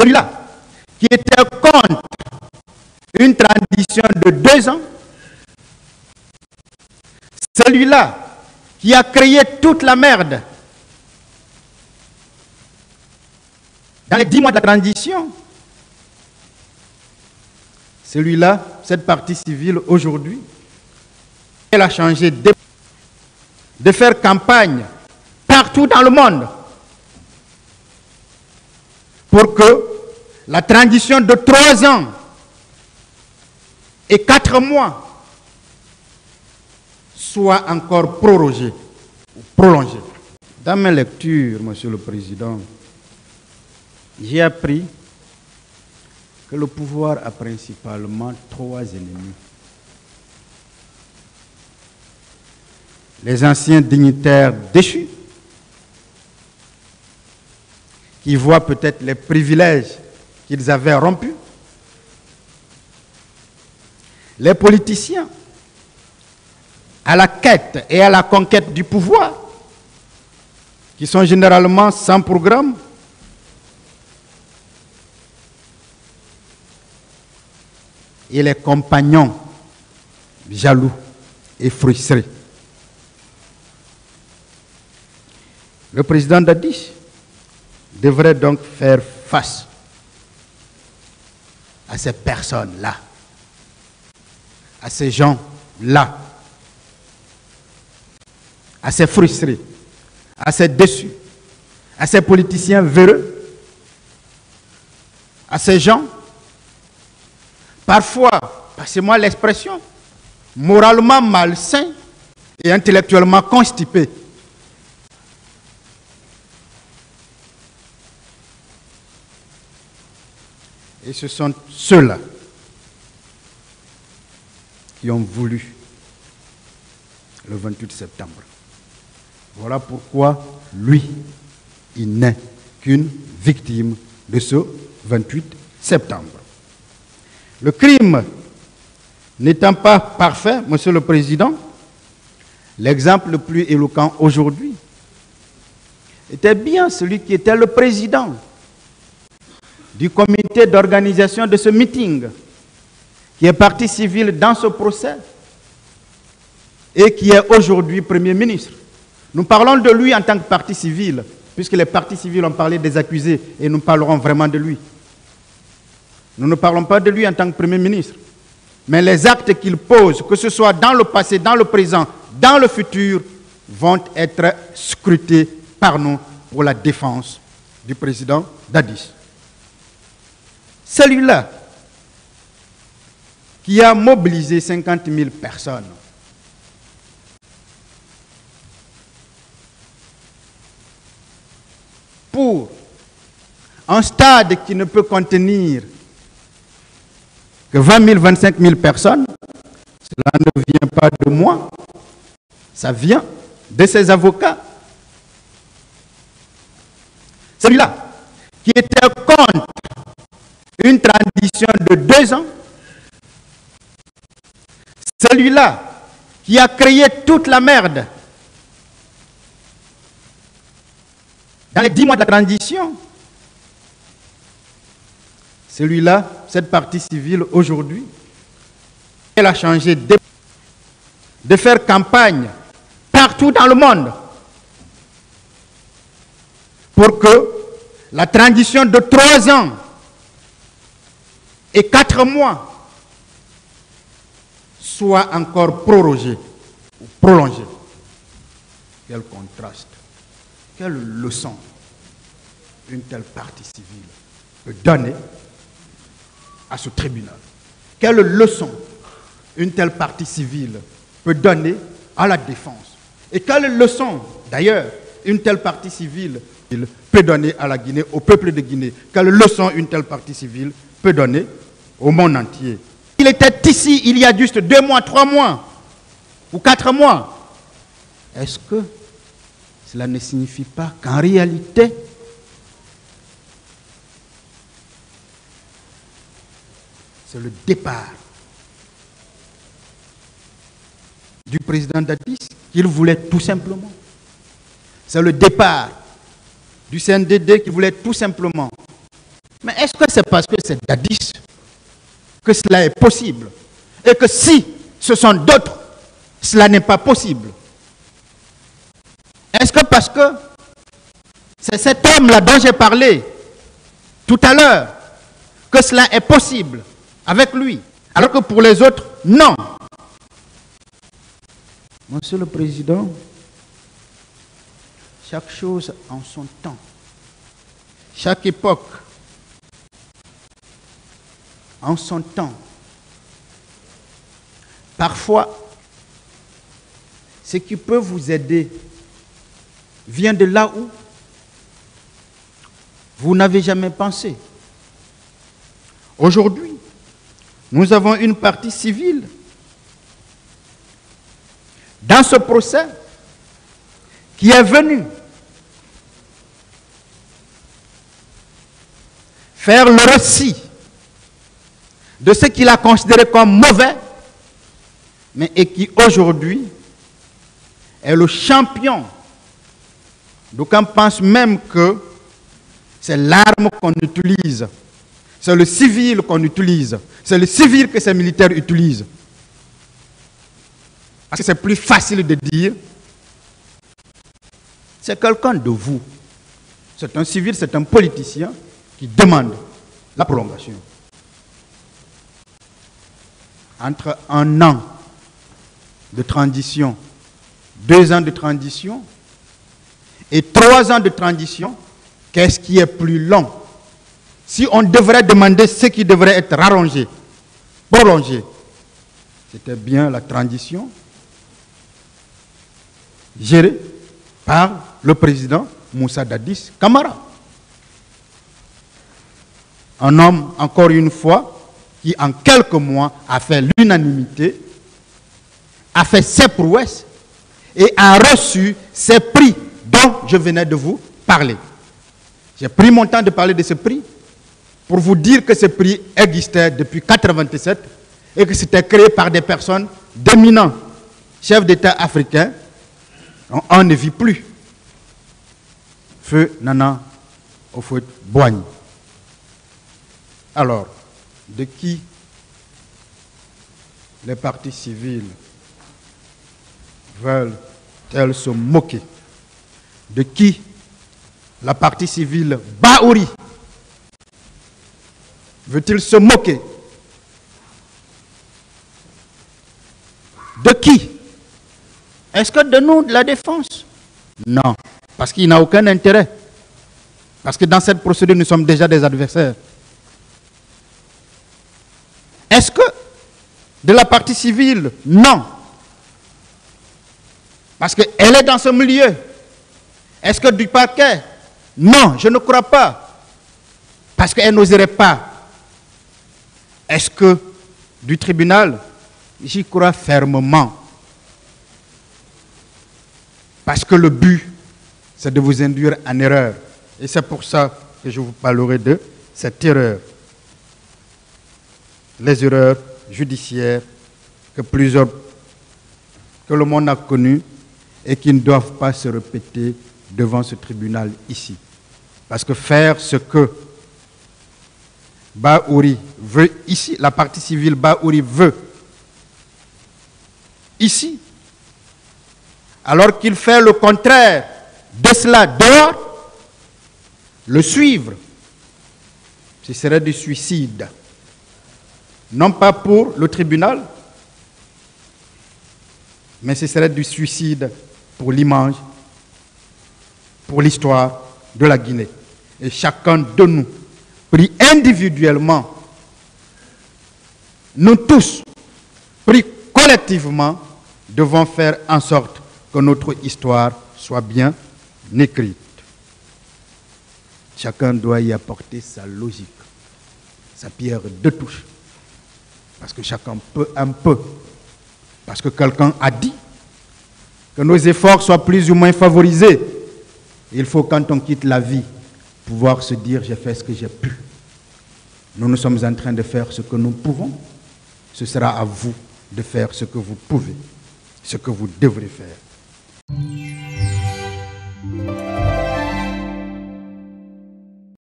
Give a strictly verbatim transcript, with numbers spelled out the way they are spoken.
Celui-là qui était contre une transition de deux ans, celui-là qui a créé toute la merde dans les dix mois de la transition, celui-là, cette partie civile aujourd'hui, elle a changé de, de faire campagne partout dans le monde pour que la transition de trois ans et quatre mois soit encore prorogée, prolongée. Dans mes lectures, Monsieur le Président, j'ai appris que le pouvoir a principalement trois ennemis. Les anciens dignitaires déchus, qui voient peut-être les privilèges qu'ils avaient rompus, les politiciens à la quête et à la conquête du pouvoir, qui sont généralement sans programme, et les compagnons jaloux et frustrés. Le président Dadis devrait donc faire face à ces personnes-là, à ces gens-là, à ces frustrés, à ces déçus, à ces politiciens véreux, à ces gens, parfois, passez-moi l'expression, moralement malsains et intellectuellement constipés. Et ce sont ceux-là qui ont voulu le vingt-huit septembre. Voilà pourquoi lui, il n'est qu'une victime de ce vingt-huit septembre. Le crime n'étant pas parfait, Monsieur le Président, l'exemple le plus éloquent aujourd'hui était bien celui qui était le président du comité d'organisation de ce meeting, qui est partie civile dans ce procès et qui est aujourd'hui Premier ministre. Nous parlons de lui en tant que partie civile, puisque les parties civiles ont parlé des accusés et nous parlerons vraiment de lui. Nous ne parlons pas de lui en tant que Premier ministre, mais les actes qu'il pose, que ce soit dans le passé, dans le présent, dans le futur, vont être scrutés par nous pour la défense du président Dadis. Celui-là qui a mobilisé cinquante mille personnes pour un stade qui ne peut contenir que vingt mille, vingt-cinq mille personnes, cela ne vient pas de moi, ça vient de ses avocats. Celui-là qui était contre une transition de deux ans, celui-là qui a créé toute la merde dans les dix mois de la transition, celui-là, cette partie civile aujourd'hui, elle a changé de, de faire campagne partout dans le monde pour que la transition de trois ans et quatre mois soit encore prorogée ou prolongée. Quel contraste, quelle leçon une telle partie civile peut donner à ce tribunal. Quelle leçon une telle partie civile peut donner à la défense. Et quelle leçon, d'ailleurs, une telle partie civile peut donner à la Guinée, au peuple de Guinée. Quelle leçon une telle partie civile peut donner au monde entier. Il était ici il y a juste deux mois, trois mois ou quatre mois. Est-ce que cela ne signifie pas qu'en réalité, c'est le départ du président Dadis qu'il voulait tout simplement. C'est le départ du C N D D qui voulait tout simplement Mais est-ce que c'est parce que c'est Dadis que cela est possible? Et que si ce sont d'autres, cela n'est pas possible? Est-ce que parce que c'est cet homme-là dont j'ai parlé tout à l'heure que cela est possible avec lui, alors que pour les autres, non? Monsieur le Président, chaque chose en son temps, chaque époque en son temps. Parfois, ce qui peut vous aider vient de là où vous n'avez jamais pensé. Aujourd'hui, nous avons une partie civile dans ce procès qui est venue faire le récit de ce qu'il a considéré comme mauvais, mais et qui aujourd'hui est le champion. D'aucuns pensent même que c'est l'arme qu'on utilise, c'est le civil qu'on utilise, c'est le civil que ces militaires utilisent. Parce que c'est plus facile de dire, c'est quelqu'un de vous, c'est un civil, c'est un politicien qui demande la prolongation. Entre un an de transition, deux ans de transition et trois ans de transition, qu'est-ce qui est plus long? Si on devrait demander ce qui devrait être rallongé, prolongé, c'était bien la transition gérée par le président Moussa Dadis Camara. Un homme, encore une fois, qui en quelques mois a fait l'unanimité, a fait ses prouesses et a reçu ces prix dont je venais de vous parler. J'ai pris mon temps de parler de ce prix pour vous dire que ce prix existait depuis mille neuf cent quatre-vingt-sept et que c'était créé par des personnes d'éminents chefs d'État africains. On, on ne vit plus. Feu Nana Houphouët-Boigny. Alors, de qui les partis civils veulent-elles se moquer? De qui la partie civile Bahouri veut-il se moquer? De qui? Est-ce que de nous, de la défense? Non, parce qu'il n'a aucun intérêt. Parce que dans cette procédure, nous sommes déjà des adversaires. Est-ce que de la partie civile? Non. Parce qu'elle est dans ce milieu. Est-ce que du parquet? Non, je ne crois pas. Parce qu'elle n'oserait pas. Est-ce que du tribunal? J'y crois fermement. Parce que le but, c'est de vous induire en erreur. Et c'est pour ça que je vous parlerai de cette erreur. Les erreurs judiciaires que plusieurs, que le monde a connues et qui ne doivent pas se répéter devant ce tribunal ici. Parce que faire ce que Bahouri veut ici, la partie civile Bahouri veut ici, alors qu'il fait le contraire de cela dehors, le suivre, ce serait du suicide. Non pas pour le tribunal, mais ce serait du suicide pour l'image, pour l'histoire de la Guinée. Et chacun de nous, pris individuellement, nous tous, pris collectivement, devons faire en sorte que notre histoire soit bien écrite. Chacun doit y apporter sa logique, sa pierre de touche. Parce que chacun peut un peu. Parce que quelqu'un a dit que nos efforts soient plus ou moins favorisés. Il faut, quand on quitte la vie, pouvoir se dire « j'ai fait ce que j'ai pu ». Nous, nous sommes en train de faire ce que nous pouvons. Ce sera à vous de faire ce que vous pouvez, ce que vous devrez faire.